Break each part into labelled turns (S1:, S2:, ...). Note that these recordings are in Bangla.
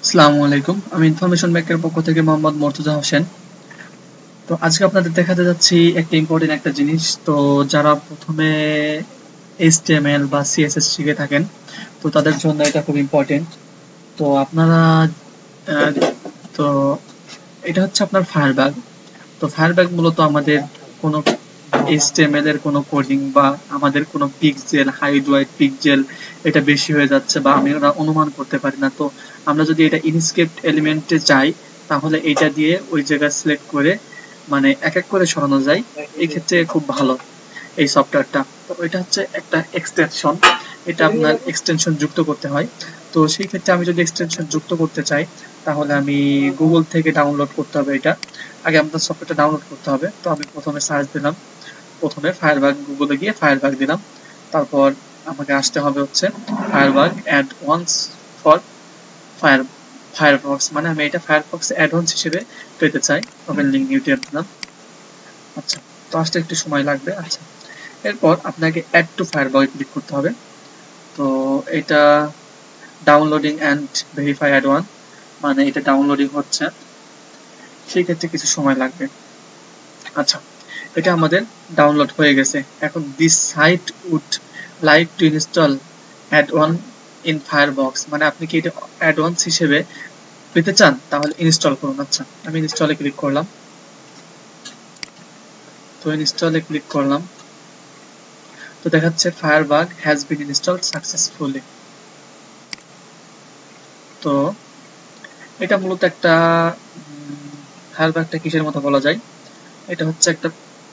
S1: আসসালামু আলাইকুম। আমি ইনফরমেশন ব্যাংকের পক্ষ থেকে মোহাম্মদ মুর্তজা হোসেন। তো আজকে আপনাদের দেখাতে যাচ্ছি একটা ইম্পর্টেন্ট একটা জিনিস। তো যারা প্রথমে HTML বা CSS শিখে থাকেন, তো তাদের জন্য এটা খুব ইম্পর্টেন্ট। তো আপনারা আহ, তো এটা হচ্ছে আপনার ফায়ারব্যাগ। তো ফায়ারব্যাগ মূলত আমাদের কোনো HTML এর কোনো কোডিং বা আমাদের কোনো পিক্সেল হাইড ওয়াইড পিক্সেল এটা বেশি হয়ে যাচ্ছে বা আমরা অনুমান করতে পারি না। তো আমরা যদি এটা ইনস্ক্রিপ্ট এলিমেন্টে যাই, তাহলে এটা দিয়ে ওই জায়গা সিলেক্ট করে মানে এক এক করে সরানো যায়। এই ক্ষেত্রে খুব ভালো এই সফটওয়্যারটা। তো এটা হচ্ছে একটা এক্সটেনশন, এটা আপনার এক্সটেনশন যুক্ত করতে হয়। তো সেই ক্ষেত্রে আমি যদি এক্সটেনশন যুক্ত করতে চাই, তাহলে আমি গুগল থেকে ডাউনলোড করতে হবে। এটা আগে আপনার সফটওয়্যারটা ডাউনলোড করতে হবে। তো আমি প্রথমে সার্চ দিলাম, প্রথমে ফায়ারবাগ, গুগলে গিয়ে ফায়ারবাগ দিলাম। তারপর আমাকে আসতে হবে হচ্ছে Firebug add ons for fire Firefox, মানে আমি এটা ফায়ারফক্স অ্যাডভান্স হিসেবে পেতে চাই। ওপেন লিঙ্ক নিউ ট্যাব দিলাম। আচ্ছা, তো আসতে একটু সময় লাগবে। আচ্ছা, এরপর আপনাকে অ্যাড টু ফায়ারবাগ ক্লিক করতে হবে। তো এটা downloading and verify add on, মানে এটা ডাউনলোডিং হচ্ছে, সেই ক্ষেত্রে কিছু সময় লাগবে। আচ্ছা, এটা আমাদের ডাউনলোড হয়ে গেছে। এখন this site would like to install add on in Firefox, মানে আপনি কি এটা অ্যাডভান্স হিসেবে পেতে চান, তাহলে ইনস্টল করুন। আচ্ছা, আমি ইনস্টলে ক্লিক করলাম। তো ইনস্টলে ক্লিক করলাম, তো দেখাচ্ছে Firebug has been installed successfully. তো এটা মূলত একটা ফায়ারবাগটা কিসের মতো বলা যায়, এটা হচ্ছে একটা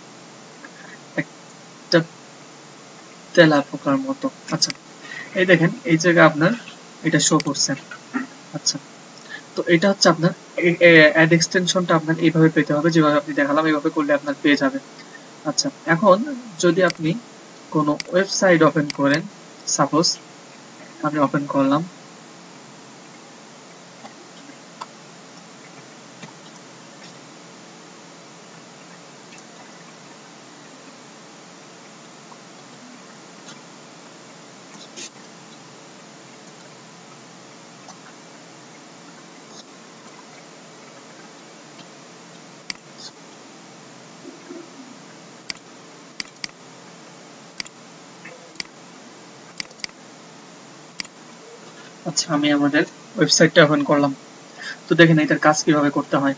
S1: একটা তেলা পোকার মতো। আচ্ছা, এই দেখেন এই জায়গায় আপনার এটা শো করছে। আচ্ছা, তো এটা হচ্ছে আপনার অ্যাড এক্সটেনশনটা আপনার এইভাবে পেতে হবে, যেভাবে আপনি দেখালাম এইভাবে করলে আপনার পেয়ে যাবে। আচ্ছা, এখন যদি আপনি কোনো ওয়েবসাইট ওপেন করেন, সাপোজ আমি ওপেন করলাম। আচ্ছা, আমি আমাদের ওয়েবসাইটটা ওপেন করলাম। তো দেখেন এটার কাজ কিভাবে করতে হয়।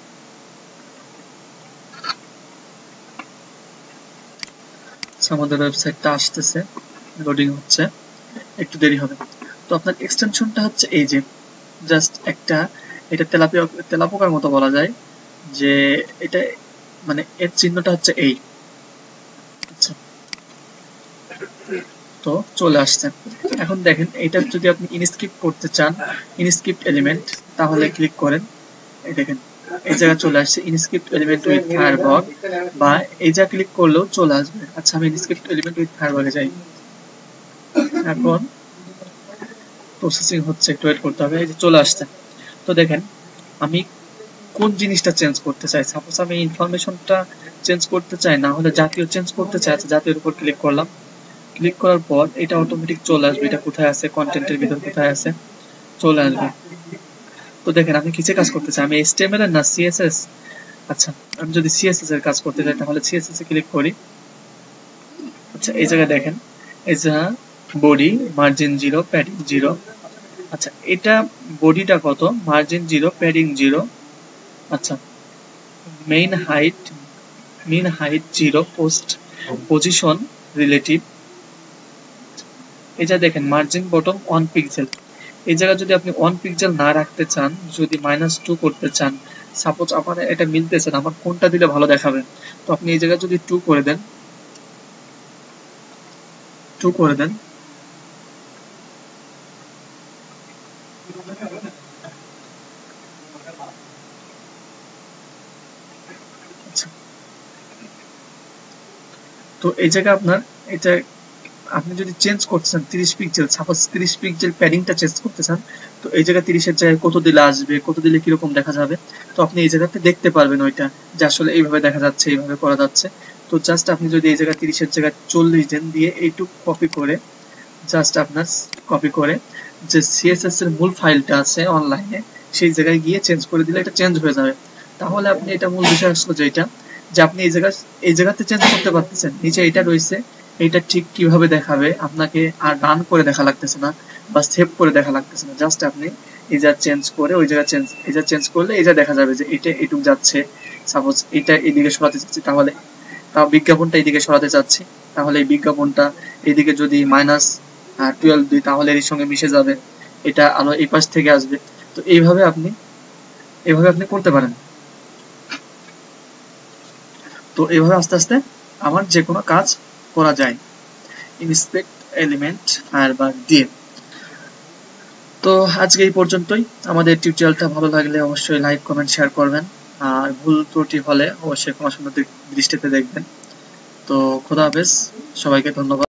S1: আচ্ছা, আমাদের ওয়েবসাইটটা আসতেছে, লোডিং হচ্ছে, একটু দেরি হবে। তো আপনার এক্সটেনশনটা হচ্ছে এই যে জাস্ট একটা, এটা তেলাপোকার মতো বলা যায়, যে এটা মানে এর চিহ্নটা হচ্ছে এই। আচ্ছা, তো চলে আসছে। এখন দেখেন এটা যদি আপনি ইনস্ক্রিপ্ট করতে চান, ইনস্ক্রিপ্ট এলিমেন্ট, তাহলে ক্লিক করেন। এই দেখেন এই জায়গা চলে আসছে ইনস্ক্রিপ্ট এলিমেন্ট উইথ ফায়ারবগ, বা এই জায়গা ক্লিক করলেও চলে আসবে। আচ্ছা, আমি ইনস্ক্রিপ্ট এলিমেন্ট উইথ ফায়ারবগে যাই। এখন প্রসেসিং হচ্ছে, একটু ওয়েট করতে হবে। এই যে চলে আসছে। তো দেখেন আমি কোন জিনিসটা চেঞ্জ করতে চাই, সাপোজ আমি ইনফরমেশনটা চেঞ্জ করতে চাই, না হলে জাতীয় চেঞ্জ করতে চাই। আচ্ছা, জাতীয়র উপর ক্লিক করলাম। ক্লিক করার পর এটা অটোমেটিক চলে আসবে, এটা কোথায় আছে, কন্টেন্টের ভিতর কোথায় আছে, চলে আসবে। তো দেখেন আমি কিসে কাজ করতে চাই, আমি HTML এর না CSS। আচ্ছা, আমি যদি CSS এর কাজ করতে চাই, তাহলে CSS এ ক্লিক করি। আচ্ছা, এই জায়গায় দেখেন এই যে বডি মার্জিন 0 প্যাডিং 0। আচ্ছা, এটা বডিটা কত, মার্জিন 0 প্যাডিং 0। আচ্ছা, main height 0, post position relative. এই যে দেখেন মার্জিন বটম 1 পিক্সেল। এই জায়গা যদি আপনি 1 পিক্সেল না রাখতে চান, যদি -2 করতে চান, সাপোজ আমার এটা মিলতেছে না, আমার কোনটা দিলে ভালো দেখাবে, তো আপনি এই জায়গা যদি 2 করে দেন, 2 করে দেন। আচ্ছা, তো এই জায়গায় আপনার এটা আপনি যদি চেঞ্জ করতে চান 30 পিক্সেল, সাপোজ 30 পিক্সেল প্যাডিংটা চেঞ্জ করতে চান, তো এই জায়গায় 30 এর জায়গায় কত দিলে আসবে, কত দিলে কিরকম দেখা যাবে, তো আপনি এই জায়গাতে দেখতে পারবেন ওইটা, যে আসলে এইভাবে দেখা যাচ্ছে, এইভাবে করা যাচ্ছে। তো জাস্ট আপনি যদি এই জায়গায় 30 এর জায়গায় 40 দেন, দিয়ে এইটুকু কপি করে, জাস্ট আপনার কপি করে যে সিএসএস এর মূল ফাইলটা আছে অনলাইনে সেই জায়গায় গিয়ে চেঞ্জ করে দিলে এটা চেঞ্জ হয়ে যাবে। তাহলে আপনি এটা মূল বিষয় আসলো যেটা যে আপনি এই জায়গাতে চেঞ্জ করতে পারতেছেন, নিচে এটা রয়েছে, এটা ঠিক কিভাবে দেখাবে আপনাকে আর রান করে দেখা লাগতেছে না বা সেভ করে দেখা লাগতেছে না, জাস্ট আপনি এই যা চেঞ্জ করে ওই জায়গা চেঞ্জ এই যা চেঞ্জ করলে এই যা দেখা যাবে যে এটা এটুক যাচ্ছে। সাপোজ এটা এদিকে সরাতে চাচ্ছি, তাহলে বিজ্ঞাপনটা এইদিকে সরাতে চাচ্ছি, তাহলে এই বিজ্ঞাপনটা এইদিকে যদি -12 দিই তাহলে এর সঙ্গে মিশে যাবে, এটা আলো এই পাশ থেকে আসবে। তো এইভাবে আপনি করতে পারেন। তো এইভাবে আস্তে আস্তে আমার যে কোনো কাজ করা যায় ইন্সপেক্ট এলিমেন্ট ফায়ারবাগ দিয়ে। তো আজকে এই পর্যন্তই। আমাদের টিউটোরিয়ালটা ভালো লাগলে অবশ্যই লাইক কমেন্ট শেয়ার করবেন, আর ভুল ত্রুটি হলে অবশ্যই ক্ষমাসুন্দর দৃষ্টিতে দেখবেন। তো খোদা হাফেজ, সবাইকে ধন্যবাদ।